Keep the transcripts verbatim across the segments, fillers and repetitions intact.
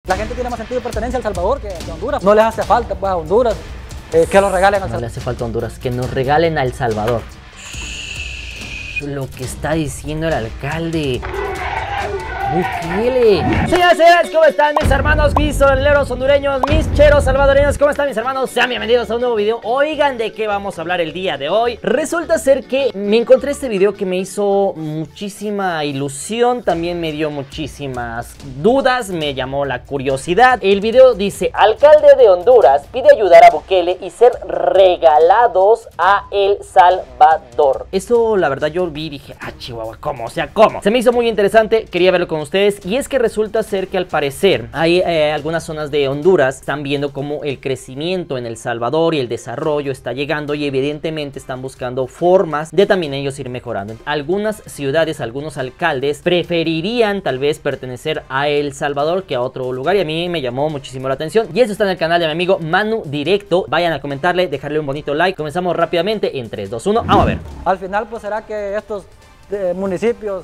La gente tiene más sentido de pertenencia a El Salvador que a Honduras. No les hace falta pues a Honduras eh, que lo regalen al Salvador. No le hace falta a Honduras, que nos regalen a El Salvador. Lo que está diciendo el alcalde Bukele. Señoras y señores, ¿cómo están mis hermanos pistoleros hondureños, mis cheros salvadoreños? ¿Cómo están mis hermanos? Sean bienvenidos a un nuevo video. Oigan, ¿de qué vamos a hablar el día de hoy? Resulta ser que me encontré este video que me hizo muchísima ilusión, también me dio muchísimas dudas, me llamó la curiosidad. El video dice: alcalde de Honduras pide ayudar a Bukele y ser regalados a El Salvador. Eso la verdad yo vi y dije, ah, chihuahua, ¿cómo? O sea, ¿cómo? Se me hizo muy interesante, quería verlo con ustedes, y es que resulta ser que al parecer hay eh, algunas zonas de Honduras están viendo cómo el crecimiento en El Salvador y el desarrollo está llegando, y evidentemente están buscando formas de también ellos ir mejorando. Algunas ciudades, algunos alcaldes preferirían tal vez pertenecer a El Salvador que a otro lugar, y a mí me llamó muchísimo la atención, y eso está en el canal de mi amigo Manu Directo. Vayan a comentarle, dejarle un bonito like. Comenzamos rápidamente en tres, dos, uno, vamos a ver. Al final pues será que estos eh, municipios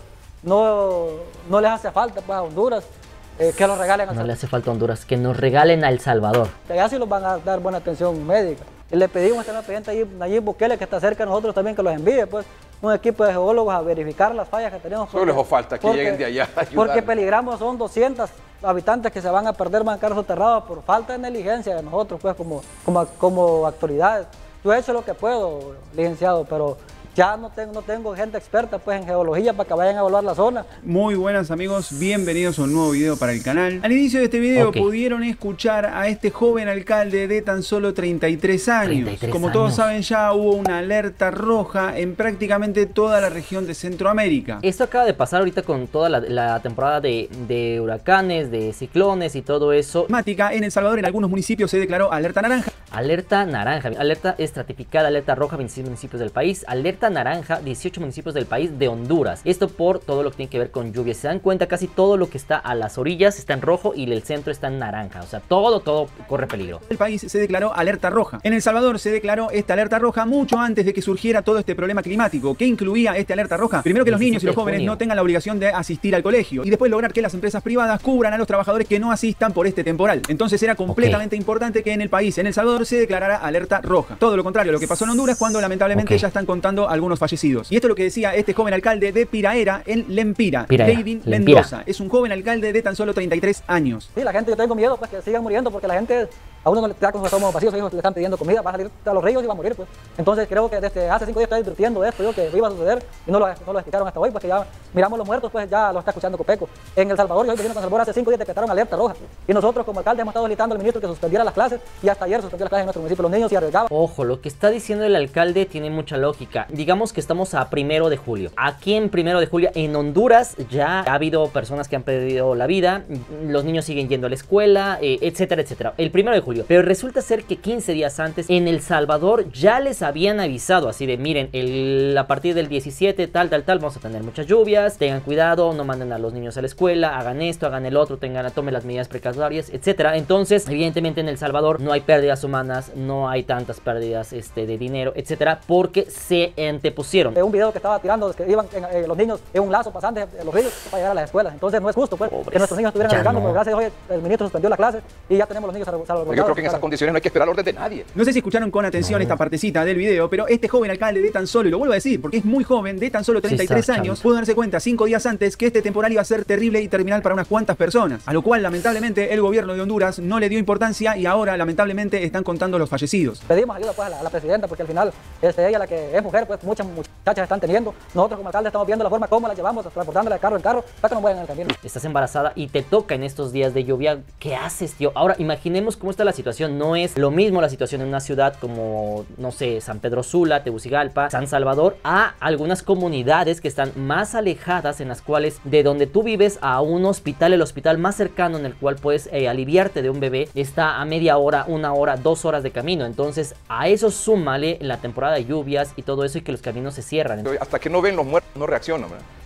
No, no les hace falta pues a Honduras eh, que los regalen a No le hace falta a Honduras, que nos regalen a El Salvador. Allá sí los van a dar buena atención médica. Y le pedimos a este presidente Nayib Bukele, que está cerca de nosotros también, que los envíe pues un equipo de geólogos a verificar las fallas que tenemos. Solo les falta que porque, lleguen de allá a porque peligramos, son doscientos habitantes que se van a perder, van a quedar soterrados por falta de negligencia de nosotros pues como, como, como autoridades. Yo he hecho lo que puedo, licenciado, pero ya no tengo, no tengo gente experta pues en geología para que vayan a evaluar la zona. Muy buenas amigos, bienvenidos a un nuevo video para el canal. Al inicio de este video okay. pudieron escuchar a este joven alcalde de tan solo treinta y tres años. treinta y tres Como años. todos saben, ya hubo una alerta roja en prácticamente toda la región de Centroamérica. Esto acaba de pasar ahorita con toda la, la temporada de, de huracanes, de ciclones y todo eso. Mática, en El Salvador en algunos municipios se declaró alerta naranja. Alerta naranja, alerta estratificada, alerta roja, veintiséis municipios del país, alerta naranja, dieciocho municipios del país de Honduras. Esto por todo lo que tiene que ver con lluvias. Se dan cuenta, casi todo lo que está a las orillas está en rojo y el centro está en naranja. O sea, todo, todo corre peligro. El país se declaró alerta roja. En El Salvador se declaró esta alerta roja mucho antes de que surgiera todo este problema climático. ¿Qué incluía esta alerta roja? Primero, que los niños y los jóvenes no tengan la obligación de asistir al colegio, y después lograr que las empresas privadas cubran a los trabajadores que no asistan por este temporal. Entonces era completamente okay. importante que en el país, en El Salvador, se declarara alerta roja. Todo lo contrario a lo que pasó en Honduras, cuando lamentablemente okay. ya están contando algunos fallecidos. Y esto es lo que decía este joven alcalde de Piraera, en Lempira, David Mendoza. Es un joven alcalde de tan solo treinta y tres años. Sí, la gente, yo tengo miedo pues que sigan muriendo, porque la gente, a uno no le da con los estómagos vacíos, ellos le están pidiendo comida, va a salir a los ríos y va a morir pues. Entonces creo que desde hace cinco días estoy advirtiendo de esto, yo, que iba a suceder, y no lo, no lo explicaron hasta hoy, pues que ya miramos los muertos, pues ya lo está escuchando Copeco. En El Salvador, yo hoy vecino con El Salvador, hace cinco días decretaron alerta roja, y nosotros como alcalde hemos estado solicitando al ministro que suspendiera las clases, y hasta ayer suspendió las clases en nuestro municipio. Los niños se arriesgaban. Ojo, lo que está diciendo el alcalde tiene mucha lógica. Digamos que estamos a primero de julio. Aquí en primero de julio, en Honduras, ya ha habido personas que han perdido la vida, los niños siguen yendo a la escuela, eh, etcétera, etcétera. El primero de julio. Pero resulta ser que quince días antes, en El Salvador, ya les habían avisado así de, miren, el, a partir del diecisiete, tal, tal, tal, vamos a tener muchas lluvias, tengan cuidado, no manden a los niños a la escuela, hagan esto, hagan el otro, tengan, tomen las medidas precautorias, etcétera. Entonces, evidentemente en El Salvador no hay pérdidas humanas, no hay tantas pérdidas este, de dinero, etcétera, porque se antepusieron. Un video que estaba tirando, que iban en, eh, los niños en un lazo pasando de los ríos para llegar a las escuelas. Entonces no es justo pues, que nuestros niños estuvieran arriesgando, no. Pero gracias a Dios el ministro suspendió la clase y ya tenemos los niños salvaguardados. Yo creo que en esas condiciones no hay que esperar orden de nadie. No sé si escucharon con atención esta partecita del video, pero este joven alcalde de tan solo, y lo vuelvo a decir porque es muy joven, de tan solo treinta y tres sí, años, pudo darse cuenta cinco días antes que este temporal iba a ser terrible y terminal para unas cuantas personas, a lo cual lamentablemente el gobierno de Honduras no le dio importancia, y ahora lamentablemente están contando los fallecidos. Pedimos ayuda pues a la, a la presidenta, porque al final este, ella, la que es mujer, pues muchas muchachas están teniendo. Nosotros como alcalde estamos viendo la forma como la llevamos, transportándola de carro en carro para que no mueran en el camino. Estás embarazada y te toca en estos días de lluvia, ¿qué haces, tío? Ahora imaginemos cómo está la situación. No es lo mismo la situación en una ciudad como, no sé, San Pedro Sula, Tegucigalpa, San Salvador, a algunas comunidades que están más alejadas, en las cuales de donde tú vives a un hospital, el hospital más cercano en el cual puedes eh, aliviarte de un bebé, está a media hora, una hora, dos horas de camino. Entonces a eso súmale la temporada de lluvias y todo eso, y que los caminos se cierran. Hasta que no ven los muertos no reaccionan, ¿verdad?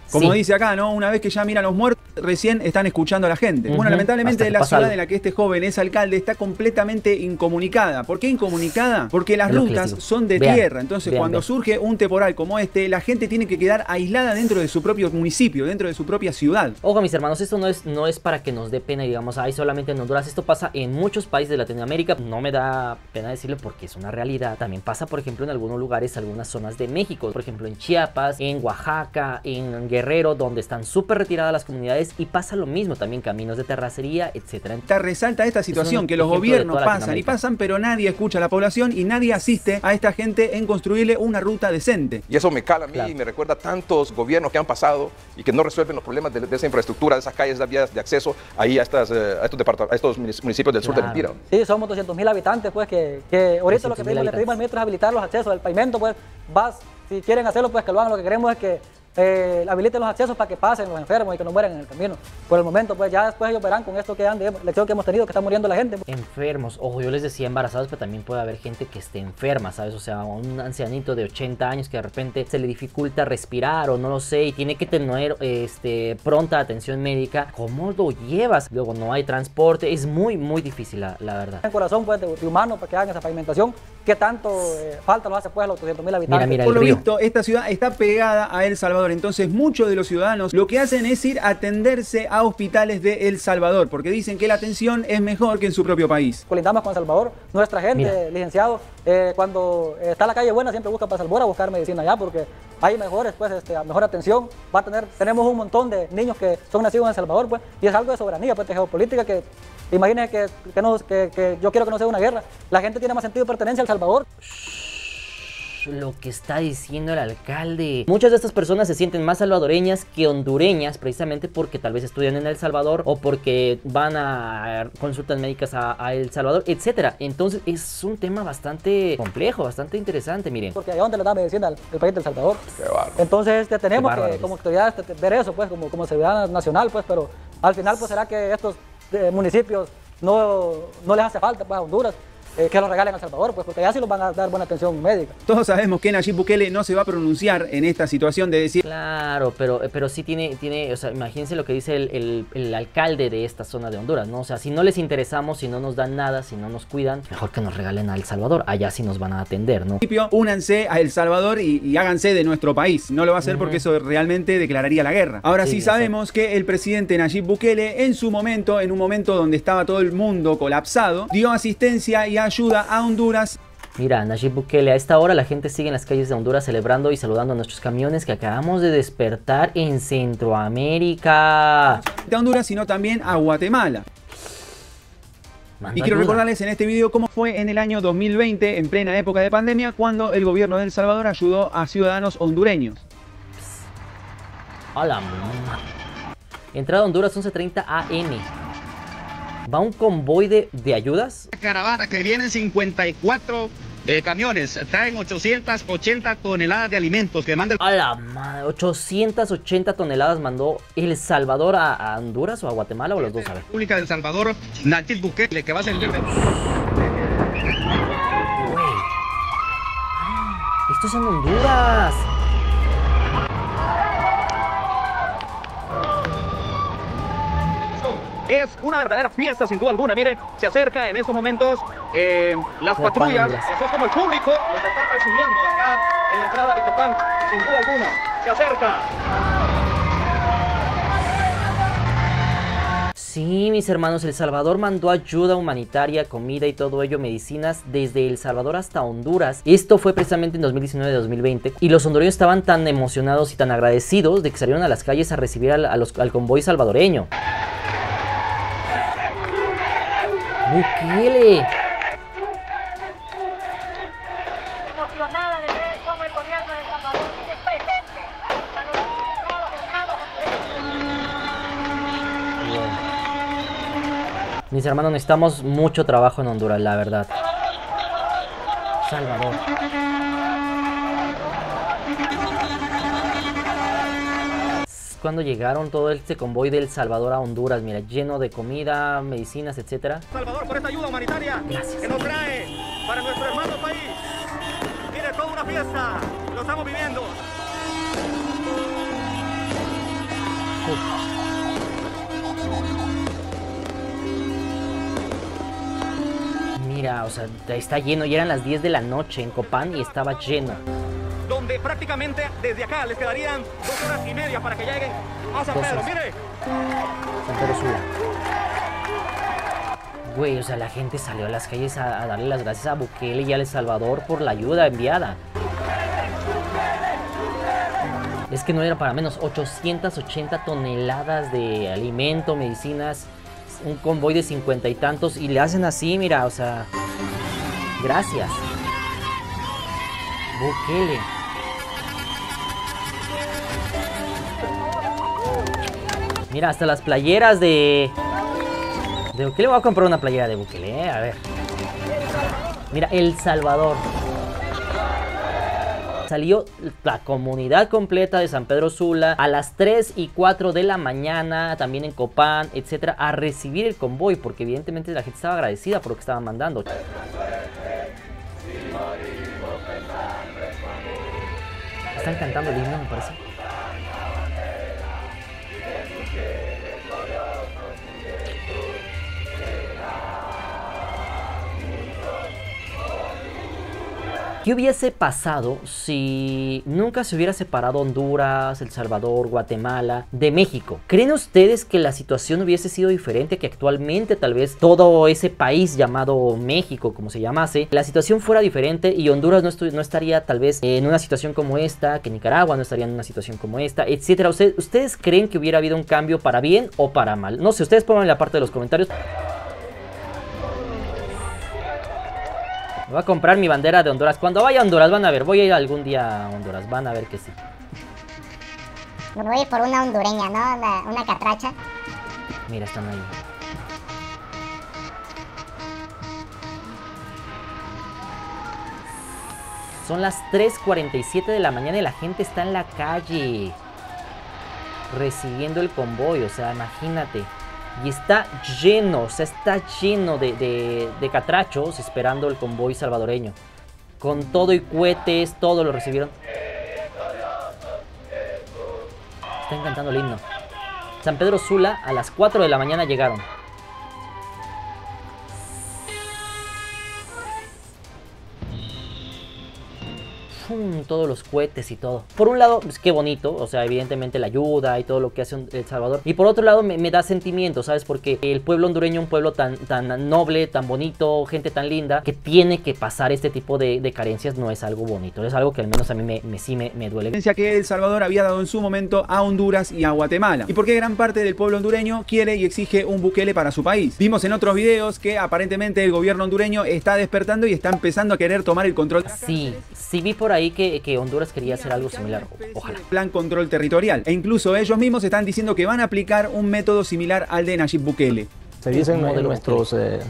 Como Sí. dice acá, ¿no? Una vez que ya miran los muertos, recién están escuchando a la gente. Ujú. Bueno, lamentablemente Hasta que la pasa ciudad algo. en la que este joven es alcalde está completamente incomunicada. ¿Por qué incomunicada? Porque las Es lo que les rutas digo. son de Vean, tierra. Entonces, vean, cuando vean. surge un temporal como este, la gente tiene que quedar aislada dentro de su propio municipio, dentro de su propia ciudad. Ojo, mis hermanos, esto no es, no es para que nos dé pena y digamos, ay, solamente en Honduras. Esto pasa en muchos países de Latinoamérica. No me da pena decirlo porque es una realidad. También pasa, por ejemplo, en algunos lugares, algunas zonas de México. Por ejemplo, en Chiapas, en Oaxaca, en Guerrero, donde están súper retiradas las comunidades. Y pasa lo mismo también, caminos de terracería, etcétera. Esta resalta esta situación, un que los ejemplo de gobiernos toda pasan y Latinoamérica. pasan, pero nadie escucha a la población y nadie asiste a esta gente en construirle una ruta decente. Y eso me cala a mí Claro. y me recuerda a tantos gobiernos que han pasado y que no resuelven los problemas de, de esa infraestructura, de esas calles, de las vías de acceso ahí a, estas, eh, a, estos, departamentos, a estos municipios del sur del Claro. Empira. Sí, somos doscientos mil habitantes, pues, que, que ahorita lo que doscientos mil pedimos, le habitantes. pedimos al ministro es habilitar los accesos del pavimento, pues, vas, si quieren hacerlo, pues, que lo hagan. Lo que queremos es que eh, habiliten los accesos para que pasen los enfermos y que no mueran en el camino. Por el momento, pues, ya después ellos verán con esto que han de lección que hemos tenido, que está muriendo la gente. Enfermos, ojo, yo les decía embarazados, pero también puede haber gente que esté enferma, ¿sabes? O sea, un ancianito de ochenta años que de repente se le dificulta respirar o no lo sé y tiene que tener este, pronta atención médica. ¿Cómo lo llevas? Luego no hay transporte, es muy, muy difícil, la, la verdad. En corazón, pues, de, de humano para que hagan esa pavimentación. ¿Qué tanto eh, falta los hace, pues, a los doscientos mil habitantes? mira, Por el lo río. visto, esta ciudad está pegada a El Salvador, entonces muchos de los ciudadanos lo que hacen es ir a atenderse a hospitales de El Salvador, porque dicen que la atención es mejor que en su propio país. Colindamos con El Salvador. Nuestra gente, Mira. licenciado, eh, cuando eh, está la calle buena, siempre busca para El Salvador a buscar medicina allá, porque hay mejores, pues, este, mejor atención. Va a tener, tenemos un montón de niños que son nacidos en El Salvador, pues, y es algo de soberanía, pues, de geopolítica, que imagínense que, que, no, que, que yo quiero que no sea una guerra. La gente tiene más sentido de pertenencia a El Salvador. Lo que está diciendo el alcalde. Muchas de estas personas se sienten más salvadoreñas que hondureñas, precisamente porque tal vez estudian en El Salvador o porque van a consultas médicas a, a El Salvador, etcétera. Entonces es un tema bastante complejo, bastante interesante, miren. Porque allá donde le da medicina al, el país del Salvador. Qué bárbaro. Entonces este, tenemos Qué bárbaro, que como dice. autoridades este, ver eso, pues, como, como seguridad nacional, pues, pero al final, pues, será que estos eh, municipios no, no les hace falta, pues, a Honduras, eh, que los regalen a El Salvador, pues, porque allá sí los van a dar buena atención médica. Todos sabemos que Nayib Bukele no se va a pronunciar en esta situación de decir Claro, pero, pero sí tiene, tiene, o sea, imagínense lo que dice el, el, el alcalde de esta zona de Honduras, ¿no? O sea, si no les interesamos, si no nos dan nada, si no nos cuidan, mejor que nos regalen a El Salvador, allá sí nos van a atender, ¿no? únanse a El Salvador y, y háganse de nuestro país. No lo va a hacer porque eso realmente declararía la guerra. Ahora sí, Sí, sabemos que el presidente Nayib Bukele en su momento, en un momento donde estaba todo el mundo colapsado, dio asistencia y ayuda a Honduras. Mira, Nayib Bukele, a esta hora la gente sigue en las calles de Honduras celebrando y saludando a nuestros camiones que acabamos de despertar en Centroamérica. A Honduras, sino también a Guatemala. Manda Y quiero ayuda. recordarles en este video cómo fue en el año dos mil veinte, en plena época de pandemia, cuando el gobierno de El Salvador ayudó a ciudadanos hondureños. A la mamá. Entrada a Honduras once treinta A M. ¿Va un convoy de, de ayudas? Caravana que vienen cincuenta y cuatro eh, camiones, traen ochocientas ochenta toneladas de alimentos que mandan A la madre, ochocientas ochenta toneladas mandó El Salvador a, a Honduras o a Guatemala o los dos, a la ver. República del Salvador, Nayib Bukele, que va a servir de... Güey. Esto es en Honduras. Es una verdadera fiesta, sin duda alguna. Miren, se acerca en estos momentos eh, las Copán, patrullas. Honduras. Eso es como el público los está recibiendo acá en la entrada de Copán, sin duda alguna. Se acerca. Sí, mis hermanos, El Salvador mandó ayuda humanitaria, comida y todo ello, medicinas, desde El Salvador hasta Honduras. Esto fue precisamente en dos mil diecinueve dos mil veinte. Y los hondureños estaban tan emocionados y tan agradecidos de que salieron a las calles a recibir al, a los, al convoy salvadoreño. Bukele. Emocionada de ver cómo el gobierno de El Salvador es presente para los damnificados. Mis hermanos, necesitamos mucho trabajo en Honduras, la verdad. Salvador. Cuando llegaron todo este convoy del Salvador a Honduras, mira, lleno de comida, medicinas, etcétera. Salvador, por esta ayuda humanitaria Gracias. que nos trae para nuestro hermano país. Mire, toda una fiesta, lo estamos viviendo. Mira, o sea, está lleno, y eran las diez de la noche en Copán y estaba lleno. Donde prácticamente desde acá les quedarían dos horas y media para que lleguen a San Pedro. Mire. San Pedro Sula. Güey, o sea, la gente salió a las calles a, a darle las gracias a Bukele y a El Salvador por la ayuda enviada. Es que no era para menos, ochocientas ochenta toneladas de alimento, medicinas, un convoy de cincuenta y tantos, y le hacen así, mira, o sea, gracias. Bukele. Mira, hasta las playeras de... ¿De Bukele? Voy a comprar una playera de Bukele, ¿eh? A ver. Mira, El Salvador. Salió la comunidad completa de San Pedro Sula a las tres y cuatro de la mañana, también en Copán, etcétera, a recibir el convoy, porque evidentemente la gente estaba agradecida por lo que estaban mandando. Están cantando el himno, me parece. ¿Qué hubiese pasado si nunca se hubiera separado Honduras, El Salvador, Guatemala de México? ¿Creen ustedes que la situación hubiese sido diferente, que actualmente tal vez todo ese país llamado México, como se llamase, la situación fuera diferente y Honduras no, no estaría tal vez en una situación como esta, que Nicaragua no estaría en una situación como esta, etcétera? ¿Ustedes, ¿Ustedes creen que hubiera habido un cambio para bien o para mal? No sé, ustedes pongan en la parte de los comentarios. Voy a comprar mi bandera de Honduras. Cuando vaya a Honduras, van a ver. Voy a ir algún día a Honduras. Van a ver que sí. Me voy por una hondureña, ¿no? Una, una catracha. Mira, están ahí. Son las tres cuarenta y siete de la mañana y la gente está en la calle recibiendo el convoy. O sea, imagínate. Y está lleno, o sea, está lleno de, de, de catrachos esperando el convoy salvadoreño. Con todo y cohetes, todo lo recibieron. Están cantando el himno. San Pedro Sula, a las cuatro de la mañana llegaron. ¡Fum! Todos los cohetes y todo. Por un lado, pues qué bonito, o sea, evidentemente la ayuda y todo lo que hace El Salvador. Y por otro lado, me, me da sentimiento, ¿sabes? Porque el pueblo hondureño, un pueblo tan, tan noble, tan bonito, gente tan linda, que tiene que pasar este tipo de, de carencias, no es algo bonito. Es algo que al menos a mí me, me, sí me, me duele. Que El Salvador había dado en su momento a Honduras y a Guatemala. Y porque gran parte del pueblo hondureño quiere y exige un Bukele para su país. Vimos en otros videos que aparentemente el gobierno hondureño está despertando y está empezando a querer tomar el control. Sí, sí vi por ahí que, que Honduras quería hacer algo similar. Ojalá. Plan control territorial. E incluso ellos mismos están diciendo que van a aplicar un método similar al de Nayib Bukele. Se dice en, en, nuestros, eh,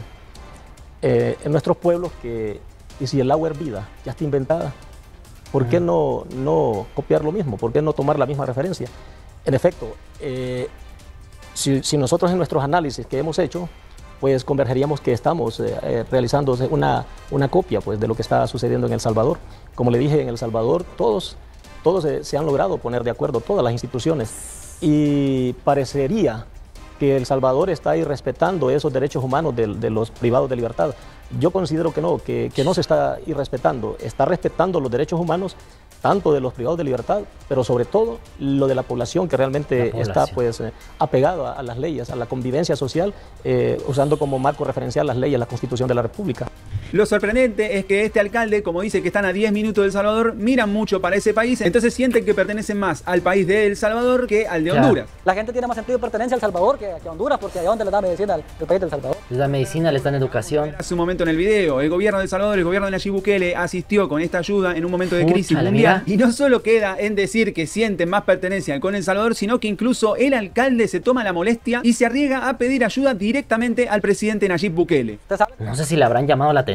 eh, en nuestros pueblos que y si el agua hervida ya está inventada, ¿por qué no, no copiar lo mismo? ¿Por qué no tomar la misma referencia? En efecto, eh, si, si nosotros en nuestros análisis que hemos hecho, pues convergeríamos que estamos eh, realizando una, una copia pues, de lo que está sucediendo en El Salvador. Como le dije, en El Salvador todos, todos se, se han logrado poner de acuerdo, todas las instituciones, y parecería que El Salvador está irrespetando esos derechos humanos de, de los privados de libertad. Yo considero que no, que, que no se está irrespetando, está respetando los derechos humanos, tanto de los privados de libertad, pero sobre todo lo de la población que realmente población. está pues eh, apegada a las leyes, a la convivencia social, eh, usando como marco referencial las leyes, la Constitución de la República. Lo sorprendente es que este alcalde, como dice que están a diez minutos de El Salvador, miran mucho para ese país, entonces sienten que pertenecen más al país de El Salvador que al de Honduras. Claro. La gente tiene más sentido de pertenencia a El Salvador que a Honduras, porque allá donde le da medicina al país de El Salvador. Les da medicina, les dan educación. Hace un momento en el video, el gobierno de El Salvador, el gobierno de Nayib Bukele asistió con esta ayuda en un momento de crisis Úchale, mundial. mira. Y no solo queda en decir que sienten más pertenencia con El Salvador, sino que incluso el alcalde se toma la molestia y se arriesga a pedir ayuda directamente al presidente Nayib Bukele. No sé si le habrán llamado la atención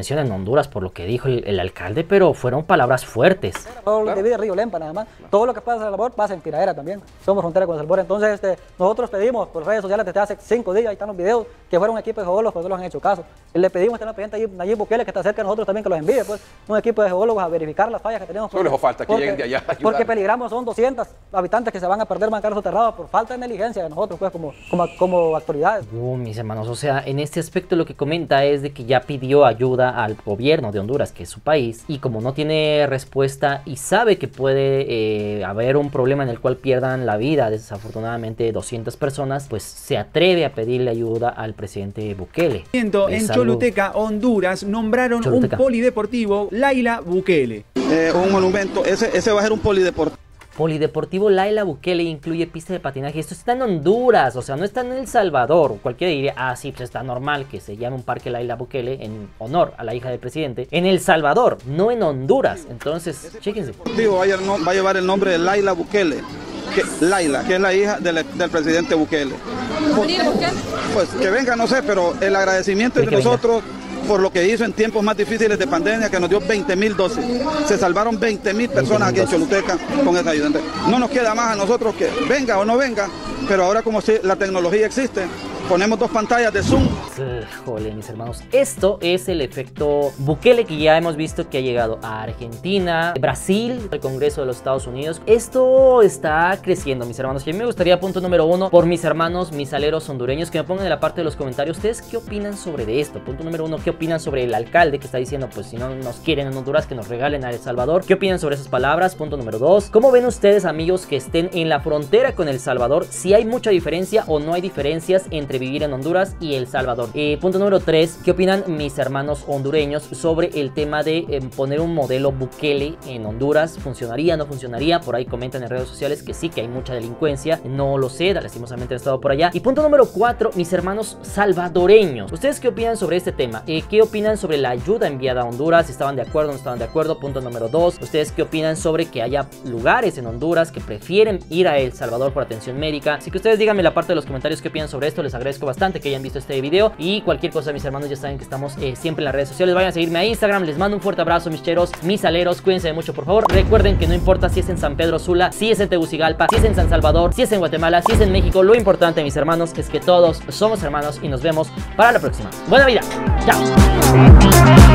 intervención en Honduras por lo que dijo el, el alcalde, pero fueron palabras fuertes. Todo lo divide Río Lempa nada más. Todo lo que pasa en El Salvador pasa en Tiradera también. Somos frontera con El Salvador. Entonces este, nosotros pedimos por redes sociales desde hace cinco días, ahí están los videos, que fueron un equipo de geólogos, pues no los han hecho caso. Y le pedimos al presidente Nayib Bukele, que está cerca de nosotros también, que los envíe, pues, un equipo de geólogos a verificar las fallas que tenemos. Solo les falta que porque, lleguen de allá a ayudar. Porque peligramos, son doscientos habitantes que se van a perder bancaros soterrados por falta de negligencia de nosotros, pues, como, como, como autoridades. Uh, mis hermanos, o sea, en este aspecto lo que comenta es de que ya pidió ayuda al gobierno de Honduras, que es su país, y como no tiene respuesta y sabe que puede eh, haber un problema en el cual pierdan la vida, desafortunadamente, doscientas personas, pues se atreve a pedirle ayuda al presidente Bukele. En Es Choluteca, Honduras, nombraron Choluteca. un polideportivo Laila Bukele. Eh, un monumento, ese, ese va a ser un polideportivo. Polideportivo Laila Bukele incluye pista de patinaje. Esto está en Honduras, o sea, no está en El Salvador. Cualquiera diría, ah, sí, pues está normal que se llame un parque Laila Bukele en honor a la hija del presidente. En El Salvador, no en Honduras. Entonces, chéquense. Va a, va a llevar el nombre de Laila Bukele. Que, Laila, que es la hija del, del presidente Bukele. Por, pues que venga, no sé, pero el agradecimiento de nosotros por lo que hizo en tiempos más difíciles de pandemia, que nos dio veinte mil dosis. Se salvaron veinte mil personas aquí en Choluteca con esa ayuda. No nos queda más a nosotros que venga o no venga, pero ahora como si la tecnología existe, ponemos dos pantallas de Zoom. Jole, mis hermanos, esto es el efecto Bukele que ya hemos visto que ha llegado a Argentina, Brasil, al Congreso de los Estados Unidos. Esto está creciendo, mis hermanos. Y a mí me gustaría, punto número uno, por mis hermanos misaleros hondureños, que me pongan en la parte de los comentarios ustedes qué opinan sobre de esto. Punto número uno, qué opinan sobre el alcalde que está diciendo, pues si no nos quieren en Honduras, que nos regalen a El Salvador. ¿Qué opinan sobre esas palabras? Punto número dos, ¿cómo ven ustedes, amigos, que estén en la frontera con El Salvador? Si hay mucha diferencia o no hay diferencias entre vivir en Honduras y El Salvador. Eh, punto número tres, ¿qué opinan mis hermanos hondureños sobre el tema de eh, poner un modelo Bukele en Honduras? ¿Funcionaría, no funcionaría? Por ahí comentan en redes sociales que sí, que hay mucha delincuencia. No lo sé, lastimosamente he estado por allá. Y punto número cuatro, mis hermanos salvadoreños. ¿Ustedes qué opinan sobre este tema? Eh, ¿Qué opinan sobre la ayuda enviada a Honduras? ¿Estaban de acuerdo o no estaban de acuerdo? Punto número dos, ¿ustedes qué opinan sobre que haya lugares en Honduras que prefieren ir a El Salvador por atención médica? Así que ustedes díganme en la parte de los comentarios qué opinan sobre esto. Les agradezco bastante que hayan visto este video, y cualquier cosa, mis hermanos, ya saben que estamos eh, siempre en las redes sociales. Vayan a seguirme a Instagram. Les mando un fuerte abrazo, mis cheros, mis aleros. Cuídense mucho, por favor. Recuerden que no importa si es en San Pedro Sula, si es en Tegucigalpa, si es en San Salvador, si es en Guatemala, si es en México, lo importante, mis hermanos, es que todos somos hermanos, y nos vemos para la próxima. Buena vida. Chao.